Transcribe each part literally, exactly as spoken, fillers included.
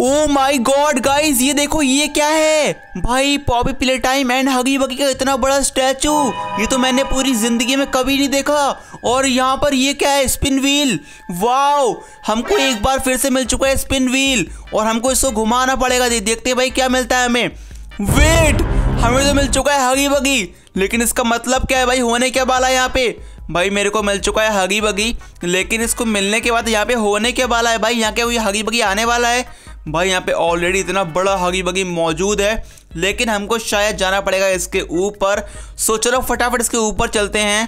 O my God guys, ये देखो ये क्या है भाई। पॉपी प्ले टाइम एंड हगी बगी का इतना बड़ा स्टैचू, ये तो मैंने पूरी जिंदगी में कभी नहीं देखा। और यहाँ पर ये क्या है, स्पिन व्हील। वाओ, हमको एक बार फिर से मिल चुका है स्पिन व्हील और हमको इसको घुमाना पड़ेगा। देखते हैं भाई क्या मिलता है हमें। वेट, हमें तो मिल चुका है हगी बगी, लेकिन इसका मतलब क्या है भाई, होने क्या वाला है यहाँ पे। भाई मेरे को मिल चुका है हगी बगी, लेकिन इसको मिलने के बाद यहाँ पे होने क्या वाला है भाई। यहाँ क्या हुई, हगी बगी आने वाला है भाई। यहाँ पे ऑलरेडी इतना बड़ा हगी बगी मौजूद है, लेकिन हमको शायद जाना पड़ेगा इसके ऊपर। सो चलो फटाफट इसके ऊपर चलते हैं।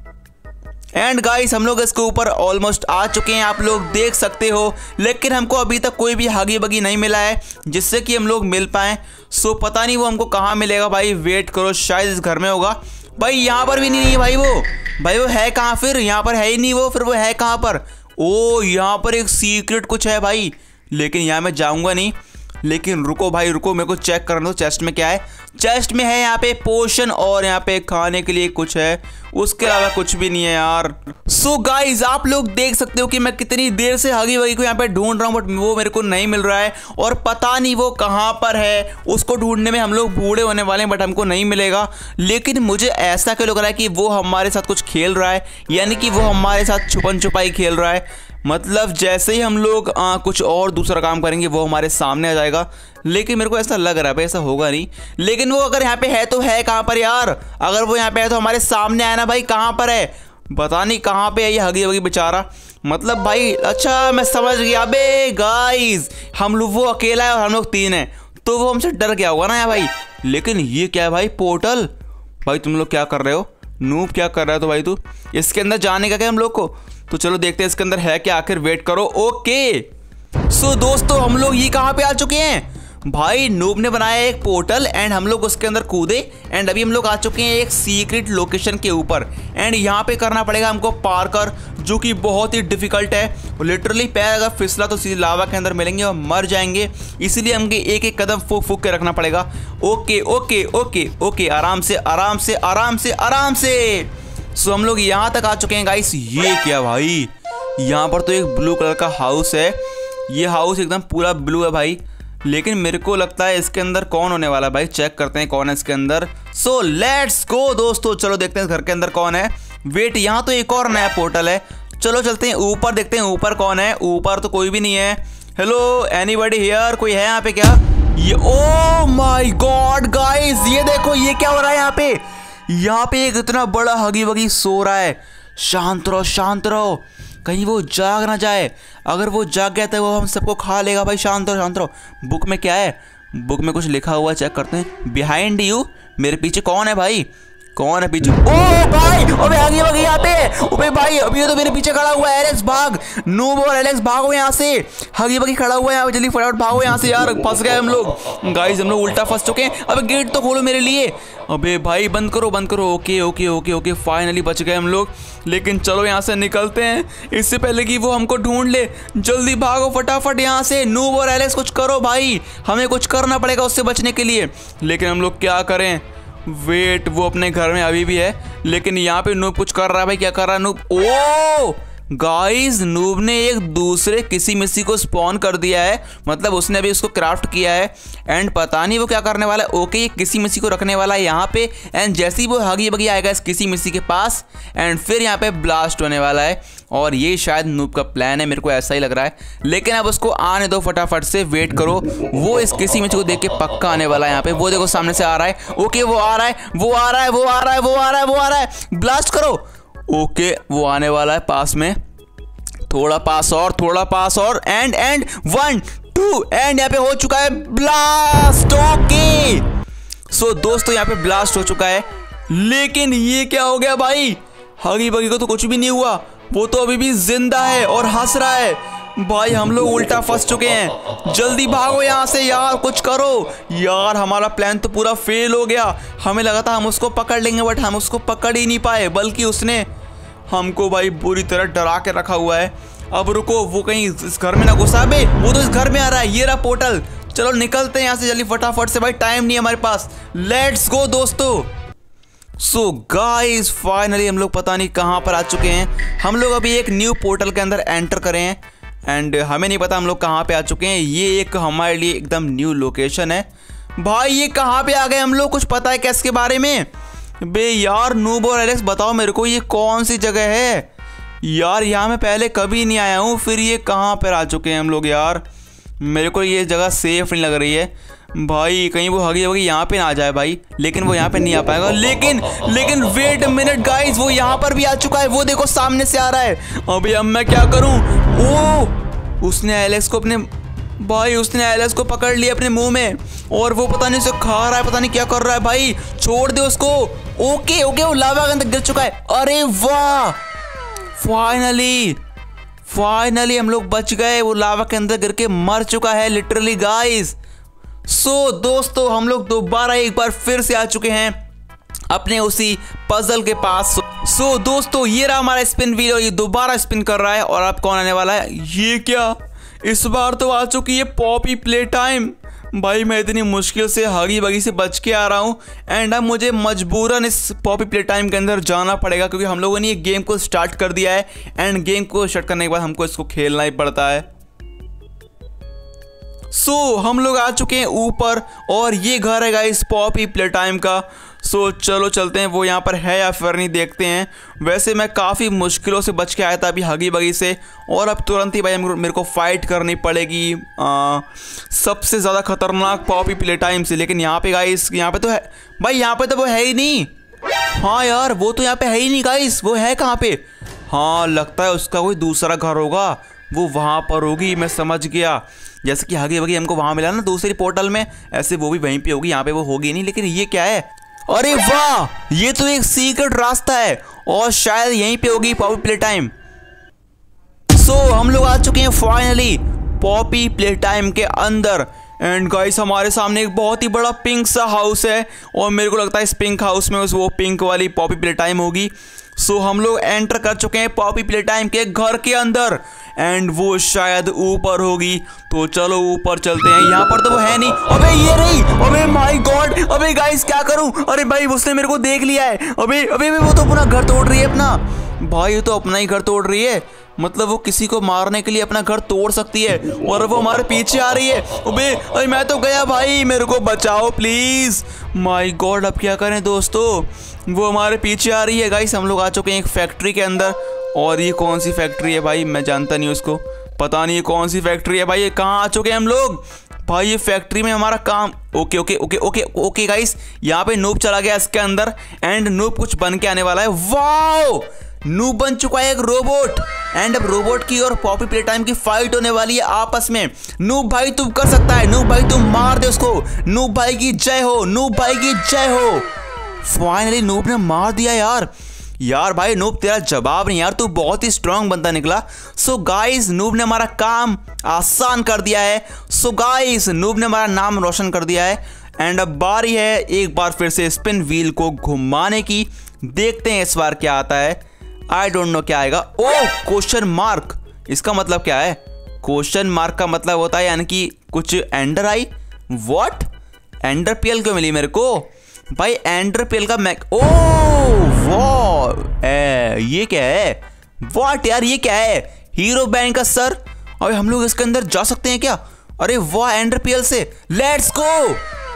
एंड गाइस, हम लोग इसके ऊपर ऑलमोस्ट आ चुके हैं, आप लोग देख सकते हो। लेकिन हमको अभी तक कोई भी हगी बगी नहीं मिला है जिससे कि हम लोग मिल पाएँ। सो पता नहीं वो हमको कहाँ मिलेगा भाई। वेट करो, शायद इस घर में होगा भाई। यहाँ पर भी नहीं है भाई वो। भाई वो है कहाँ फिर, यहाँ पर है ही नहीं वो, फिर वो है कहाँ पर। ओ, यहाँ पर एक सीक्रेट कुछ है भाई, लेकिन यहाँ मैं जाऊँगा नहीं। लेकिन रुको भाई रुको, मेरे को चेक करना दो चेस्ट में क्या है। चेस्ट में है यहाँ पे पोशन और यहाँ पे खाने के लिए कुछ है, उसके अलावा कुछ भी नहीं है यार। सो so गाइज, आप लोग देख सकते हो कि मैं कितनी देर से हगी वगी को यहाँ पे ढूंढ रहा हूँ, बट वो मेरे को नहीं मिल रहा है और पता नहीं वो कहाँ पर है। उसको ढूंढने में हम लोग बूढ़े होने वाले हैं, बट हमको नहीं मिलेगा। लेकिन मुझे ऐसा क्यों लग रहा है कि वो हमारे साथ कुछ खेल रहा है, यानी कि वो हमारे साथ छुपन छुपाई खेल रहा है। मतलब जैसे ही हम लोग आ, कुछ और दूसरा काम करेंगे वो हमारे सामने आ जाएगा। लेकिन मेरे को ऐसा लग रहा है भाई ऐसा होगा नहीं। लेकिन वो अगर यहाँ पे है तो है कहाँ पर यार। अगर वो यहाँ पे है तो हमारे सामने आया ना भाई। कहाँ पर है पता नहीं, कहाँ पे है ये हगी वगी बेचारा। मतलब भाई अच्छा मैं समझ गया। अबे गाइस, हम लोग वो अकेला है और हम लोग तीन हैं, तो वो हमसे डर गया होगा ना यार भाई। लेकिन ये क्या है भाई, पोर्टल। भाई तुम लोग क्या कर रहे हो, नूब क्या कर रहा है तो भाई तू। इसके अंदर जाने का क्या हम लोग को, तो चलो देखते हैं इसके अंदर है क्या आखिर। वेट करो। ओके सो दोस्तों, हम लोग ये कहाँ पे आ चुके हैं भाई। नूब ने बनाया एक पोर्टल एंड हम लोग उसके अंदर कूदे एंड अभी हम लोग आ चुके हैं एक सीक्रेट लोकेशन के ऊपर। एंड यहाँ पे करना पड़ेगा हमको पार्कर, जो कि बहुत ही डिफिकल्ट है। लिटरली पैर अगर फिसला तो सीधे लावा के अंदर मिलेंगे और मर जाएंगे, इसलिए हमको एक एक कदम फूक फूक के रखना पड़ेगा। ओके ओके ओके ओके, आराम से आराम से आराम से आराम से। सो so, हम लोग यहाँ तक आ चुके हैं गाइस। ये क्या भाई, यहाँ पर तो एक ब्लू कलर का हाउस है। ये हाउस एकदम पूरा ब्लू है भाई, लेकिन मेरे को लगता है इसके अंदर कौन होने वाला है भाई। चेक करते हैं कौन है इसके अंदर। सो लेट्स गो दोस्तों, चलो देखते हैं घर के अंदर कौन है। वेट, यहाँ तो एक और नया पोर्टल है। चलो चलते हैं ऊपर, देखते हैं ऊपर कौन है। ऊपर तो कोई भी नहीं है। हेलो एनीबॉडी हियर, कोई है यहाँ पे क्या? ये ओ माय गॉड गाइस, ये देखो ये क्या हो रहा है यहाँ पे। यहाँ पे एक इतना बड़ा हगी वगी सो रहा है। शांत रहो शांत रहो, कहीं वो जाग ना जाए। अगर वो जाग गया तो वो हम सबको खा लेगा भाई। शांत रहो शांत रहो। बुक में क्या है, बुक में कुछ लिखा हुआ, चेक करते हैं। बिहाइंड यू, मेरे पीछे कौन है भाई, कौन है पीछे? ओ भाई, अबे हगी वगी यहाँ पे। अबे भाई अभी ये तो मेरे पीछे खड़ा हुआ है। एलेक्स भाग, नूब और एलेक्स भागो यहाँ से। हगी वगी खड़ा हुआ है यहाँ पे, जल्दी फटाफट भागो यहाँ से यार, फंस गए हम लोग। गाइस हम लोग उल्टा फंस चुके हैं। अबे गेट तो खोलो मेरे लिए। अबे भाई बंद करो बंद करो। Okay okay okay okay, finally बच गए हम लोग। लेकिन चलो यहाँ से निकलते हैं, इससे पहले कि वो हमको ढूंढ ले। जल्दी भागो फटाफट यहाँ से। नूब और एलेक्स कुछ करो भाई, हमें कुछ करना पड़ेगा उससे बचने के लिए। लेकिन हम लोग क्या करें। वेट, वो अपने घर में अभी भी है, लेकिन यहाँ पे नूब कुछ कर रहा है भाई। क्या कर रहा है नूब? ओ गाइस, नूब ने एक दूसरे किसी मिसी को स्पॉन कर दिया है। मतलब उसने अभी उसको क्राफ्ट किया है एंड पता नहीं वो क्या करने वाला है। ओके, ये किसी मिसी को रखने वाला है यहाँ पे एंड जैसे ही वो हगी बगी आएगा इस किसी मिसी के पास एंड फिर यहाँ पे ब्लास्ट होने वाला है। और ये शायद नूब का प्लान है, मेरे को ऐसा ही लग रहा है। लेकिन अब उसको आने दो फटाफट से। वेट करो, वो इस किसी मिसी को देख के पक्का आने वाला है यहाँ पे। वो देखो सामने से आ रहा है। ओके वो आ रहा है वो आ रहा है वो आ रहा है वो आ रहा है वो आ रहा है। ब्लास्ट करो। ओके वो आने वाला है पास में, थोड़ा पास और थोड़ा पास और and and one two and यहाँ पे हो चुका है ब्लास्ट। ओके सो दोस्तों, यहाँ पे ब्लास्ट हो चुका है। लेकिन ये क्या हो गया भाई, हगी बगी को तो कुछ भी नहीं हुआ, वो तो अभी भी जिंदा है और हंस रहा है। भाई हम लोग उल्टा फंस चुके हैं। जल्दी भागो यहाँ से यार, कुछ करो यार। हमारा प्लान तो पूरा फेल हो गया। हमें लगा था हम उसको पकड़ लेंगे, बट हम उसको पकड़ ही नहीं पाए, बल्कि उसने हमको भाई बुरी तरह डरा के रखा हुआ है। अब रुको, वो कहीं इस घर में ना घुसा बे, वो तो इस घर में आ रहा है। ये रहा पोर्टल। चलो निकलते हैं यहाँ से जल्दी फटाफट से भाई, टाइम नहीं है हमारे पास। लेट्स गो दोस्तों। सो गाइस फाइनली हम लोग पता नहीं कहाँ पर आ चुके हैं। हम लोग अभी एक न्यू पोर्टल के अंदर एंटर करे हैं एंड हमें नहीं पता हम लोग कहाँ पे आ चुके हैं। ये एक हमारे लिए एकदम न्यू लोकेशन है। भाई ये कहाँ पे आ गए हम लोग, कुछ पता है क्या इसके बारे में? बे यार नूब और एलेक्स बताओ मेरे को ये कौन सी जगह है यार? यहाँ मैं पहले कभी नहीं आया हूँ, फिर ये कहाँ पर आ चुके हैं हम लोग यार? मेरे को ये जगह सेफ नहीं लग रही है भाई, कहीं वो हगी होगी यहाँ पे ना आ जाए भाई। लेकिन वो यहाँ पे नहीं आ पाएगा। लेकिन लेकिन वेट मिनट गाइस, वो यहाँ पर भी आ चुका है। वो देखो सामने से आ रहा है। अभी अब मैं क्या करूँ? ओ उसने एलेक्स को अपने भाई उसने एलेक्स को पकड़ लिया अपने मुंह में, और वो पता नहीं उसे खा रहा है, पता नहीं क्या कर रहा है भाई। छोड़ दे उसको। ओके ओके वो लावा के अंदर गिर चुका है। अरे वाह, फाइनली फाइनली हम लोग बच गए। वो लावा के अंदर गिर के मर चुका है लिटरली गाइस। सो so, दोस्तों हम लोग दोबारा एक बार फिर से आ चुके हैं अपने उसी पजल के पास। सो so, दोस्तों ये रहा हमारा स्पिन व्हील, और ये दोबारा स्पिन कर रहा है। और अब कौन आने वाला है? ये क्या, इस बार तो आ चुकी है पॉपी प्ले टाइम। भाई मैं इतनी मुश्किल से हगी बगी से बच के आ रहा हूँ, एंड अब मुझे मजबूरन इस पॉपी प्ले टाइम के अंदर जाना पड़ेगा, क्योंकि हम लोगों ने ये गेम को स्टार्ट कर दिया है। एंड गेम को स्टार्ट करने के बाद हमको इसको खेलना ही पड़ता है। सो so, हम लोग आ चुके हैं ऊपर, और ये घर है गाइस पॉपी प्ले टाइम का। सो so, चलो चलते हैं, वो यहाँ पर है या फिर नहीं देखते हैं। वैसे मैं काफ़ी मुश्किलों से बच के आया था अभी हगी बगी से, और अब तुरंत ही भाई मेरे को फाइट करनी पड़ेगी आ, सबसे ज़्यादा खतरनाक पॉपी प्ले टाइम से। लेकिन यहाँ पे गाइस, यहाँ पे तो है भाई, यहाँ पे तो वो है ही नहीं। हाँ यार वो तो यहाँ पे है ही नहीं गाइस, वो है कहाँ पे? हाँ लगता है उसका कोई दूसरा घर होगा, वो वहाँ पर होगी। मैं समझ गया, जैसे कि हगी वगी हमको वहाँ मिला ना दूसरी पोर्टल में, ऐसे वो भी वहीं पे होगी, यहाँ पे वो होगी नहीं। लेकिन ये क्या है? अरे वाह, ये तो एक सीक्रेट रास्ता है, और शायद यहीं पे होगी पॉपी प्ले टाइम। सो हम लोग आ चुके हैं फाइनली पॉपी प्ले टाइम के अंदर। एंड गाइस हमारे सामने एक बहुत ही बड़ा पिंक सा हाउस है, और मेरे को लगता है इस पिंक हाउस में उस वो पिंक वाली पॉपी प्ले टाइम होगी। सो so, हम लोग एंटर कर चुके हैं पॉपी प्ले टाइम के घर के अंदर, एंड वो शायद ऊपर होगी। तो चलो ऊपर चलते हैं। यहाँ पर तो वो है नहीं। अबे ये रही। अबे माय गॉड, अबे गाइस क्या करूं? अरे भाई उसने मेरे को देख लिया है। अबे अबे वो तो अपना घर तोड़ रही है अपना। भाई ये तो अपना ही घर तोड़ रही है, मतलब वो किसी को मारने के लिए अपना घर तोड़ सकती है, और वो हमारे पीछे आ रही है। अबे अरे मैं तो गया भाई, मेरे को बचाओ प्लीज। माय गॉड अब क्या करें दोस्तों, वो हमारे पीछे आ रही है। गाइस हम लोग आ चुके हैं एक फैक्ट्री के अंदर, और ये कौन सी फैक्ट्री है भाई? मैं जानता नहीं उसको, पता नहीं ये कौन सी फैक्ट्री है भाई। ये कहाँ आ चुके हैं हम लोग भाई? ये फैक्ट्री में हमारा काम। Okay okay okay okay okay guys, यहाँ पे नूब चला गया इसके अंदर, एंड नूब कुछ बन के आने वाला है। वाओ, नूब बन चुका है एक रोबोट, एंड अब रोबोट की और पॉपी प्ले टाइम की फाइट होने वाली है आपस में। नूब भाई तू कर सकता है, नूब भाई तू मार दे उसको। नूब भाई की जय हो, नूब भाई की जय हो। फाइनली नूब ने मार दिया यार। यार भाई नूब तेरा जवाब नहीं यार, तू बहुत ही स्ट्रांग बंदा निकला। सो गाइस नूब ने हमारा काम आसान कर दिया है। सो गाइस नूब ने हमारा नाम रोशन कर दिया है, एंड अब बारी है एक बार फिर से स्पिन व्हील को घुमाने की। देखते हैं इस बार क्या आता है। आई डोंट नो क्या आएगा। ओह क्वेश्चन मार्क, इसका मतलब क्या है? क्वेश्चन मार्क का मतलब होता है यानी कि कुछ ender eye. What? Ender pearl क्यों मिली मेरे को भाई? एंडर पीएल का मैक। ओह वाह, ये क्या है? व्हाट यार ये क्या है? हीरो बैंड का सर। अबे हम लोग इसके अंदर जा सकते हैं क्या? अरे वाह, एंडर पीएल से लेट्स गो।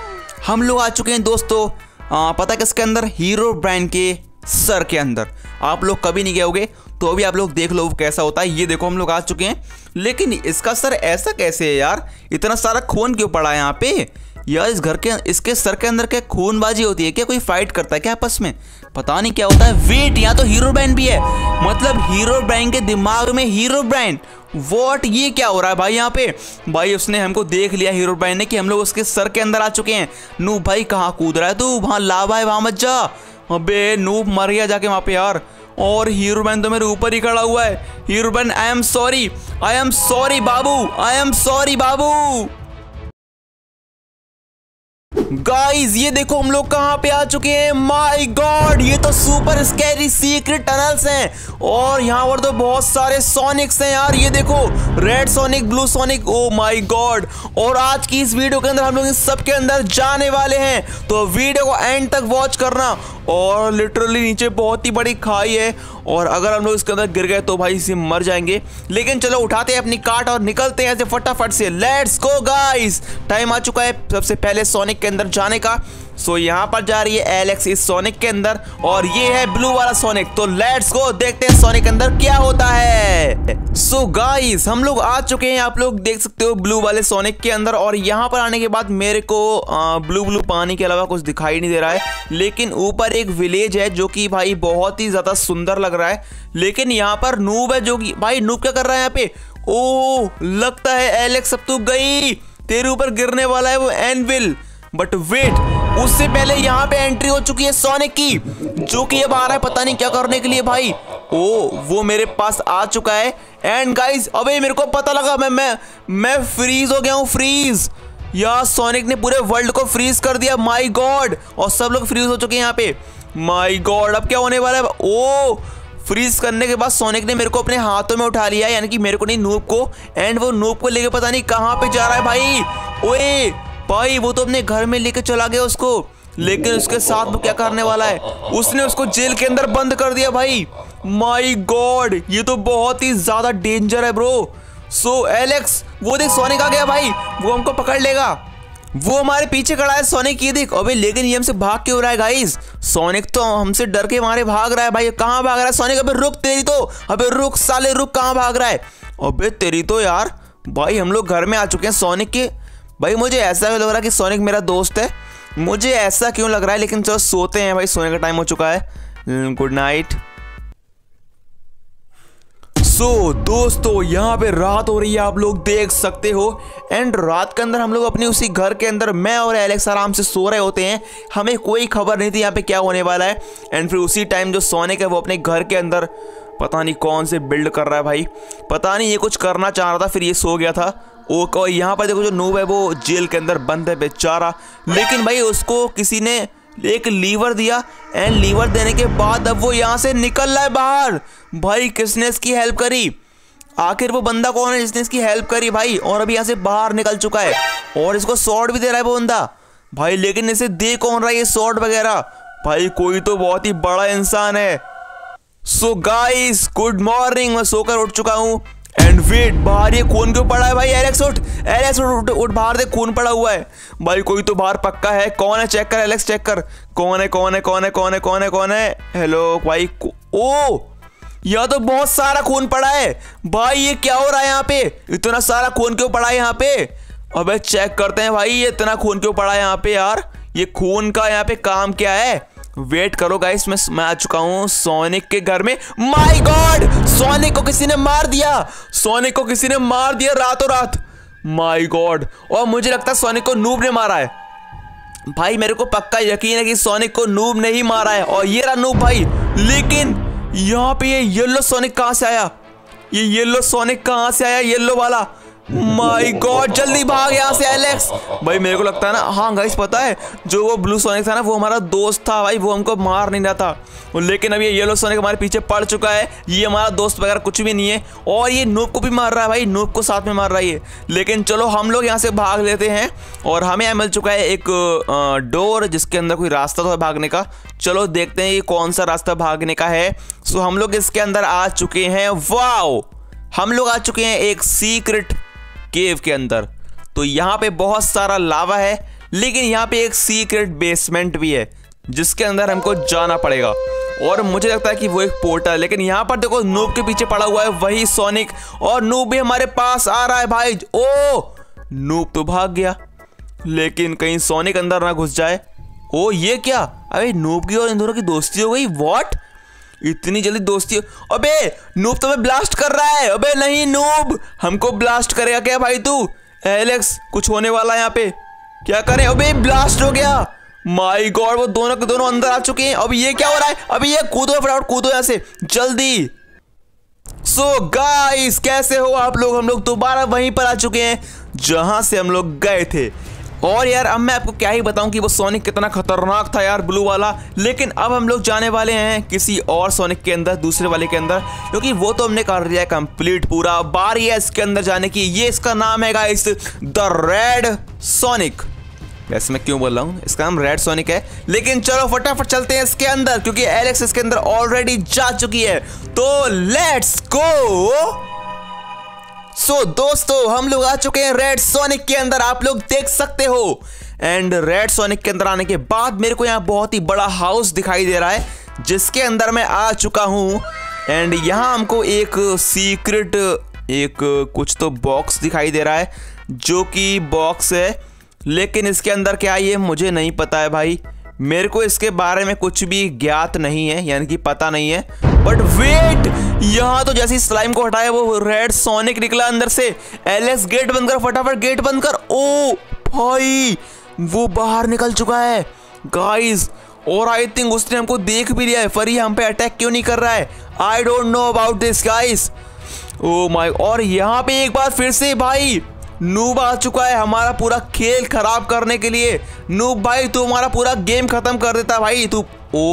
हम लोग आ चुके हैं दोस्तों, आ, पता किसके अंदर? हीरो ब्रांड के सर के अंदर। आप लोग कभी नहीं गए होगे तो अभी आप लोग देख लो वो कैसा होता है। ये देखो हम लोग आ चुके हैं, लेकिन इसका सर ऐसा कैसे है यार? इतना सारा खून क्यों पड़ा है यहाँ पे यार? इस घर के इसके सर के अंदर क्या खूनबाजी होती है क्या? कोई फाइट करता है क्या आपस में? पता नहीं क्या होता है। वेट, यहाँ तो हीरो ब्रांड भी है, मतलब हीरो ब्रांड के दिमाग में हीरो ब्रांड। वॉट, ये क्या हो रहा है भाई यहाँ पे? भाई उसने हमको देख लिया हीरो ब्रांड ने कि हम लोग उसके सर के अंदर आ चुके हैं। नूब भाई कहाँ कूद रहा है तू? वहाँ लावा है, वहाँ मत जा। अबे नूब मर गया जाके वहाँ पे यार। और हीरो बैन तो मेरे ऊपर ही खड़ा हुआ है। Herobrine I am sorry, I am sorry बाबू, आई एम सॉरी बाबू। गाइस ये देखो हम लोग कहाँ पे आ चुके हैं। माय गॉड, ये तो सुपर स्कैरी सीक्रेट टनल्स हैं और यहाँ पर तो बहुत सारे सोनिक्स हैं यार। ये देखो red Sonic, blue Sonic, oh my god. और आज की इस वीडियो के अंदर हम लोग इन सब के अंदर जाने वाले हैं, तो वीडियो को एंड तक वॉच करना। और लिटरली नीचे बहुत ही बड़ी खाई है और अगर हम लोग इसके अंदर गिर गए तो भाई इसे मर जाएंगे। लेकिन चलो उठाते हैं अपनी कार्ट और निकलते हैं ऐसे फटाफट से। लेट्स गो गाइस, टाइम आ चुका है सबसे पहले सोनिक के अंदर जाने का। सो so, यहाँ पर जा रही है एलेक्स इस सोनिक के अंदर और ये है ब्लू वाला सोनिक। तो लेट्स गो, देखते हैं सोनिक के अंदर क्या होता है। सो so, गाइस हम लोग आ चुके हैं, आप लोग देख सकते हो ब्लू वाले सोनिक के अंदर। और यहाँ पर आने के बाद मेरे को आ, ब्लू ब्लू पानी के अलावा कुछ दिखाई नहीं दे रहा है, लेकिन ऊपर एक विलेज है जो कि भाई बहुत ही ज्यादा सुंदर लग रहा है। लेकिन यहाँ पर नूब है जो कि भाई नूब क्या कर रहा है यहाँ पे। ओ लगता है एलेक्स अब तू गई, तेरे ऊपर गिरने वाला है वो एनविल। बट वेट, उससे पहले यहाँ पे एंट्री हो चुकी है सोनिक की, जो कि अब आ रहा है पता नहीं क्या करने के लिए भाई। ओ वो मेरे पास आ चुका है। एंड गाइस अबे मेरे को पता लगा, मैं मैं मैं फ्रीज हो गया हूँ, फ्रीज। यार सोनिक ने पूरे वर्ल्ड को फ्रीज कर दिया, माय गॉड। और सब लोग फ्रीज हो चुके हैं यहाँ पे, माय गॉड। अब क्या होने वाला है। ओ फ्रीज करने के बाद सोनिक ने मेरे को अपने हाथों में उठा लिया, यानी कि मेरे को नहीं नूब को। एंड वो नूब को लेके पता नहीं कहाँ पे जा रहा है भाई। ओए भाई वो तो अपने घर में लेके चला गया उसको, लेकिन उसके साथ वो क्या करने वाला है, उसने उसको जेल के अंदर बंद कर दिया भाई। माय गॉड, ये तो बहुत ही ज्यादा डेंजर है ब्रो। सो एलेक्स वो देख सोनिक आ गया भाई, वो हमको पकड़ लेगा। वो हमारे पीछे खड़ा है सोनिक, ये देख। अबे लेकिन ये हमसे भाग क्यों रहा है गाइस। सोनिक तो हमसे डर के मारे भाग रहा है भाई। कहाँ भाग रहा है सोनिक। अबे रुक तेरी तो, अबे रुक साले रुक, कहाँ भाग रहा है। अबे तेरी तो यार भाई, हम लोग घर में आ चुके हैं सोनिक के। भाई मुझे ऐसा लग रहा है कि सोनिक मेरा दोस्त है, मुझे ऐसा क्यों लग रहा है। लेकिन चलो सोते हैं भाई, सोने का टाइम हो चुका है। Good night. सो so, दोस्तों यहाँ पे रात हो रही है, आप लोग देख सकते हो। एंड रात के अंदर हम लोग अपने उसी घर के अंदर मैं और एलेक्स आराम से सो रहे होते हैं, हमें कोई खबर नहीं थी यहाँ पे क्या होने वाला है। एंड फिर उसी टाइम जो सोनिक है वो अपने घर के अंदर पता नहीं कौन से बिल्ड कर रहा है भाई, पता नहीं ये कुछ करना चाह रहा था, फिर ये सो गया था। ओ यहाँ पर देखो जो नूब है वो जेल के अंदर बंद है बेचारा। लेकिन भाई उसको किसी ने एक लीवर दिया, एंड लीवर देने के बाद अब वो यहाँ से निकल रहा है बाहर। भाई किसने इसकी हेल्प करी, आखिर वो बंदा कौन है जिसने इसकी हेल्प करी भाई। और अभी यहाँ से बाहर निकल चुका है और इसको शॉट भी दे रहा है वो बंदा भाई। लेकिन इसे दे कौन रहा है ये शॉट वगैरह भाई, कोई तो बहुत ही बड़ा इंसान है। सो गाइस गुड मॉर्निंग, मैं सोकर उठ चुका हूँ। एंड वेट, बाहर ये खून क्यों पड़ा है भाई। एलेक्स उठ, एलेक्स उठ, उठ, उठ बाहर देख खून पड़ा हुआ है भाई। कोई तो बाहर पक्का है, कौन है चेक कर एलेक्स, चेक कर कौन है कौन है कौन है कौन है कौन है कौन है। हेलो भाई, ओ यहाँ तो बहुत सारा खून पड़ा है भाई। ये क्या हो रहा है यहाँ पे, इतना सारा खून क्यों पड़ा है यहाँ पे। अबे चेक करते हैं भाई ये इतना खून क्यों पड़ा है यहाँ पे यार, ये खून का यहाँ पे काम क्या है। वेट करो गाइस, मैं मैं आ चुका हूँ सोनिक के घर में। माय गॉड, सोनिक को किसी ने मार दिया, सोनिक को किसी ने मार दिया रातों रात। माय गॉड, और मुझे लगता है सोनिक को नूब ने मारा है भाई। मेरे को पक्का यकीन है कि सोनिक को नूब ने ही मारा है। और ये रहा नूब भाई। लेकिन यहाँ पे ये येलो सोनिक कहाँ से आया, ये येलो सोनिक कहाँ से आया, येलो वाला। माय गॉड, जल्दी भाग यहाँ से एलेक्स। भाई मेरे को लगता है ना, हाँ गाइस पता है जो वो ब्लू सोनिक था ना वो हमारा दोस्त था भाई, वो हमको मार नहीं रहा था। लेकिन अब ये येलो सोनिक हमारे पीछे पड़ चुका है, ये हमारा दोस्त वगैरह कुछ भी नहीं है। और ये नूब को भी मार रहा है भाई, नूब को साथ में मार रहा है ये। लेकिन चलो हम लोग यहाँ से भाग लेते हैं। और हमें यहाँ मिल चुका है एक डोर जिसके अंदर कोई रास्ता तो है भागने का। चलो देखते हैं ये कौन सा रास्ता भागने का है। सो हम लोग इसके अंदर आ चुके हैं। वाओ, हम लोग आ चुके हैं एक सीक्रेट केव के अंदर। तो यहाँ पे बहुत सारा लावा है, लेकिन यहाँ पे एक सीक्रेट बेसमेंट भी है जिसके अंदर हमको जाना पड़ेगा। और मुझे लगता है कि वो एक पोर्टल। लेकिन यहाँ पर देखो नूब के पीछे पड़ा हुआ है वही सोनिक, और नूब भी हमारे पास आ रहा है भाई। ओ नूब तो भाग गया, लेकिन कहीं सोनिक अंदर ना घुस जाए। ओ ये क्या, अबे नूब की और इन दोनों की दोस्ती हो गई। व्हाट, इतनी जल्दी दोस्ती। अबे नूब तुम्हें ब्लास्ट कर रहा है। अबे नहीं नूब, हमको ब्लास्ट करेगा क्या भाई तू। एलेक्स कुछ होने वाला है यहाँ पे, क्या करें। अबे ब्लास्ट हो गया, माय गॉड। वो दोनों के दोनों अंदर आ चुके हैं। अब ये क्या हो रहा है, अभी ये कूदो फटाफट, कूदो यहाँ से जल्दी। सो so गाइस कैसे हो आप लोग, हम लोग दोबारा वहीं पर आ चुके हैं जहां से हम लोग गए थे। और यार अब मैं आपको क्या ही बताऊं कि वो सोनिक कितना खतरनाक था यार, ब्लू वाला। लेकिन अब हम लोग जाने वाले हैं किसी और सोनिक के अंदर, दूसरे वाले के अंदर, क्योंकि वो तो हमने कर दिया है कंप्लीट पूरा। बारी है इसके अंदर जाने की। ये इसका नाम है गाइस, द रेड सोनिक। वैसे मैं क्यों बोल रहा हूँ, इसका नाम रेड सोनिक है। लेकिन चलो फटाफट चलते हैं इसके अंदर, क्योंकि एलेक्स इसके अंदर ऑलरेडी जा चुकी है। तो लेट्स गो। सो so, दोस्तों हम लोग आ चुके हैं रेड सोनिक के अंदर, आप लोग देख सकते हो। एंड रेड सोनिक के अंदर आने के बाद मेरे को यहाँ बहुत ही बड़ा हाउस दिखाई दे रहा है, जिसके अंदर मैं आ चुका हूँ। एंड यहाँ हमको एक सीक्रेट एक कुछ तो बॉक्स दिखाई दे रहा है, जो कि बॉक्स है, लेकिन इसके अंदर क्या है ये मुझे नहीं पता है भाई। मेरे को इसके बारे में कुछ भी ज्ञात नहीं है, यानी कि पता नहीं है। बट वेट, यहाँ तो जैसे स्लाइम को हटाया वो रेड सोनिक निकला अंदर से। एलेक्स गेट बंद कर, फटाफट गेट बंद कर। ओ भाई वो बाहर निकल चुका है गाइस, और आई थिंक उसने हमको देख भी लिया है, पर ये हम पे अटैक क्यों नहीं कर रहा है। I don't know about this guys. Oh my, और यहाँ पे एक बार फिर से भाई नूब आ चुका है हमारा पूरा खेल खराब करने के लिए। नूब भाई तू हमारा पूरा गेम खत्म कर देता भाई तू।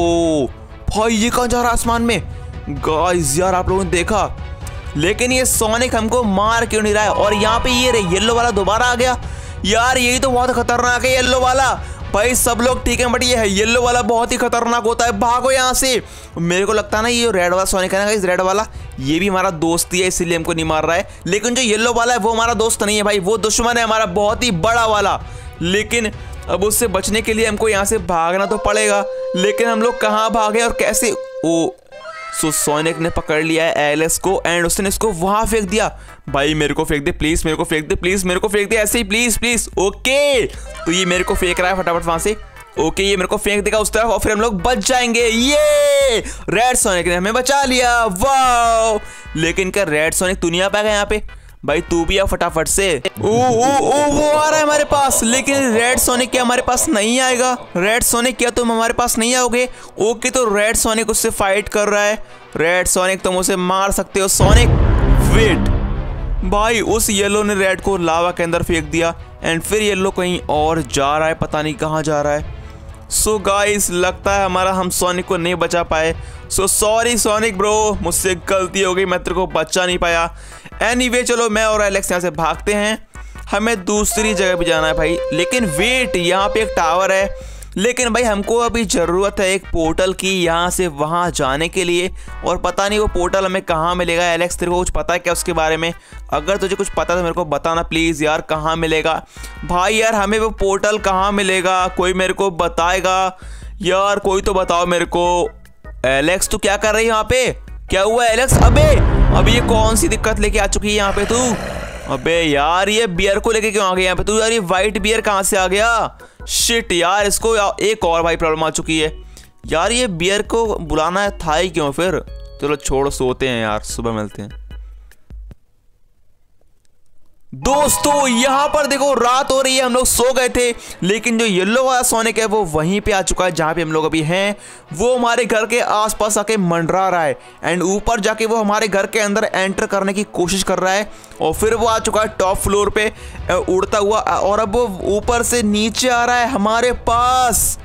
ओ भाई ये कहाँ जा रहा है आसमान में गाइस, यार आप लोगों ने देखा। लेकिन ये सोनिक हमको मार क्यों नहीं रहा है। और यहाँ पे ये येलो वाला दोबारा आ गया यार, यही तो बहुत खतरनाक है येलो वाला भाई। सब लोग ठीक है, बट ये है येलो वाला बहुत ही खतरनाक होता है। भागो यहाँ से। मेरे को लगता है ना ये रेड वाला सोनिक है ना इस रेड वाला, ये भी हमारा दोस्त ही है, इसीलिए हमको नहीं मार रहा है। लेकिन जो येलो वाला है वो हमारा दोस्त नहीं है भाई, वो दुश्मन है हमारा बहुत ही बड़ा वाला। लेकिन अब उससे बचने के लिए हमको यहाँ से भागना तो पड़ेगा। लेकिन हम लोग कहाँ भागे और कैसे। ओ सो सोनिक ने पकड़ लिया है एलेक्स को, एंड उसने इसको वहां फेंक दिया। भाई मेरे को फेंक दे प्लीज, मेरे को फेंक दे प्लीज, मेरे को फेंक दे ऐसे ही प्लीज प्लीज। ओके तो ये मेरे को फेंक रहा है फटाफट वहां से। ओके ये मेरे को फेंक देगा उस तरफ, और फिर हम लोग बच जाएंगे। ये रेड सोनिक ने हमें बचा लिया, वाओ। लेकिन क्या रेड सोनिक तू नहीं आ पाएगा यहाँ पे भाई, तू भी आ फटाफट से। ओ ओ ओ वो आ रहा है हमारे पास, लेकिन रेड सोनिक क्या हमारे पास नहीं आएगा। रेड सोनिक क्या तुम हमारे पास नहीं आओगे। ओके तो रेड सोनिक उससे फाइट कर रहा है। रेड सोनिक तुम उसे मार सकते हो। सोनिक वेट भाई, उस येलो ने रेड को लावा के अंदर फेंक दिया, एंड फिर येलो कहीं और जा रहा है, पता नहीं कहाँ जा रहा है। सो so गाइस लगता है हमारा हम सोनिक को नहीं बचा पाए। सो सॉरी सोनिक ब्रो, मुझसे गलती हो गई, मैं तेरे को बचा नहीं पाया। एनीवे चलो मैं और एलेक्स यहाँ से भागते हैं, हमें दूसरी जगह भी जाना है भाई। लेकिन वेट, यहाँ पे एक टावर है, लेकिन भाई हमको अभी ज़रूरत है एक पोर्टल की यहाँ से वहाँ जाने के लिए। और पता नहीं वो पोर्टल हमें कहाँ मिलेगा। एलेक्स तेरे को कुछ पता है क्या उसके बारे में? अगर तुझे कुछ पता है तो मेरे को बताना प्लीज़ यार, कहाँ मिलेगा भाई। यार हमें वो पोर्टल कहाँ मिलेगा, कोई मेरे को बताएगा यार, कोई तो बताओ मेरे को। एलेक्स तू क्या कर रही है यहाँ पे, क्या हुआ एलेक्स? अबे अभी ये कौन सी दिक्कत लेके आ चुकी है यहाँ पे तू? अबे यार ये बियर को लेके क्यों आ गया यहाँ पे तू? यार ये वाइट बियर कहाँ से आ गया? शिट यार, इसको एक और भाई प्रॉब्लम आ चुकी है यार। ये बियर को बुलाना था ही क्यों फिर? चलो छोड़, सोते हैं यार, सुबह मिलते हैं। दोस्तों यहाँ पर देखो रात हो रही है, हम लोग सो गए थे, लेकिन जो येलो वाला सोनिक है वो वहीं पे आ चुका है जहाँ पे हम लोग अभी हैं। वो हमारे घर के आसपास आके मंडरा रहा है, एंड ऊपर जाके वो हमारे घर के अंदर एंटर करने की कोशिश कर रहा है। और फिर वो आ चुका है टॉप फ्लोर पे उड़ता हुआ, और अब वो ऊपर से नीचे आ रहा है हमारे पास।